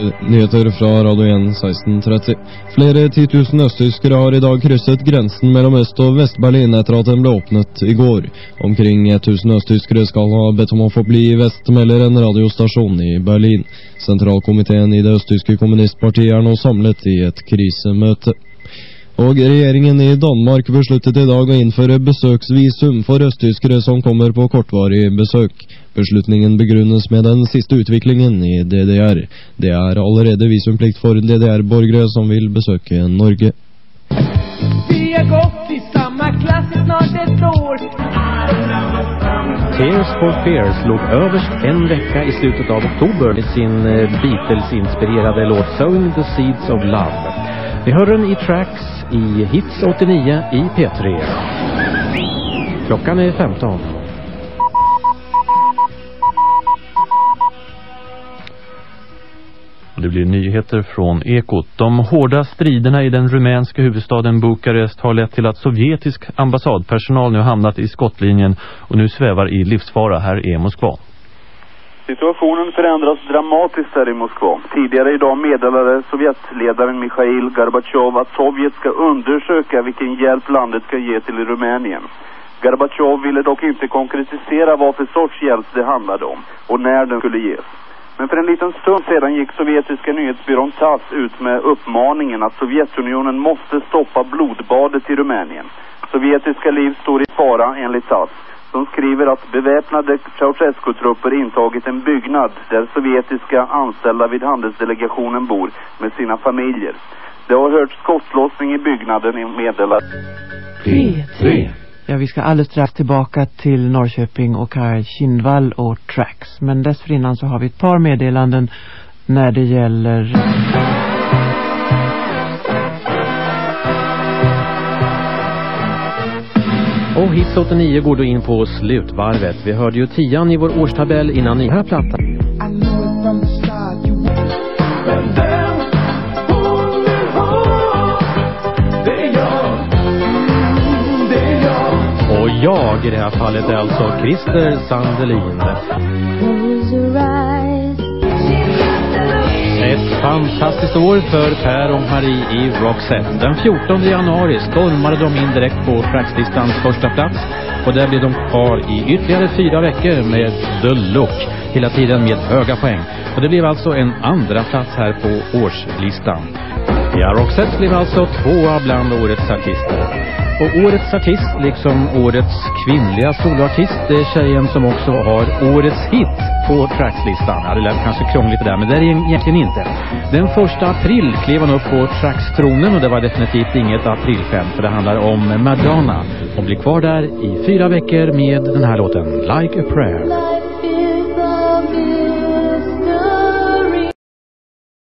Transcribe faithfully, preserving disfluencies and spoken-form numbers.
Nyheter fra Radio en seksten tretti. Flere titusen østtyskere har i dag krysset grensen mellom Øst- og Vest-Berlin etter at den ble åpnet i går. Omkring tusen østtyskere skal ha bedt om å få bli i vest, melder en radiostasjon i Berlin. Sentralkomiteen i det østtyske kommunistpartiet er nå samlet i et krisemøte. Og regjeringen i Danmark besluttet i dag å innføre besøksvisum for østtyskere som kommer på kortvarig besøk. Beslutningen begrunnes med den siste utviklingen i D D R. Det er allerede visumplikt for D D R-borgere som vil besøke Norge. Vi har gått i samma klass i snart ett år. Tears for Fears låg överst en vecka i slutet av oktober med sin Beatles-inspirerade låt Sowing the Seeds of Love. Vi hör den i Tracks i Hits åttionio i P tre. Klockan är femton. Det blir nyheter från Ekot. De hårda striderna i den rumänska huvudstaden Bukarest har lett till att sovjetisk ambassadpersonal nu hamnat i skottlinjen och nu svävar i livsfara. Här är Moskva. Situationen förändras dramatiskt här i Moskva. Tidigare idag meddelade Sovjetledaren Mikhail Gorbachev att Sovjet ska undersöka vilken hjälp landet ska ge till Rumänien. Gorbachev ville dock inte konkretisera vad för sorts hjälp det handlade om och när den skulle ges. Men för en liten stund sedan gick sovjetiska nyhetsbyrån Tass ut med uppmaningen att Sovjetunionen måste stoppa blodbadet i Rumänien. Sovjetiska liv står i fara enligt Tass. De skriver att beväpnade Ceausescu-trupper intagit en byggnad där sovjetiska anställda vid handelsdelegationen bor med sina familjer. Det har hört skottlossning i byggnaden i meddelar. P tre. Ja, vi ska alldeles strax tillbaka till Norrköping och Kaj Kindvall och Tracks. Men dessförinnan så har vi ett par meddelanden när det gäller... Och Hits åttionio går då in på slutvarvet. Vi hörde ju tian i vår årstabell innan ni här plattan. Och jag i det här fallet är alltså Christer Sandelin. Ett fantastiskt år för Per och Marie i Roxette. Den fjortonde januari stormade de in direkt på Trackslistans första plats. Och där blev de kvar i ytterligare fyra veckor med The Look. Hela tiden med höga poäng. Och det blev alltså en andra plats här på årslistan. Ja, Roxette blev alltså tvåa bland årets artister. Och årets artist, liksom årets kvinnliga soloartist, det är tjejen som också har årets hit på Trackslistan. Ja, det lät kanske krångligt det där, men det är egentligen inte. Den första april klev han upp på Tracks-tronen och det var definitivt inget aprilskämt, för det handlar om Madonna. Hon blir kvar där i fyra veckor med den här låten Like a Prayer.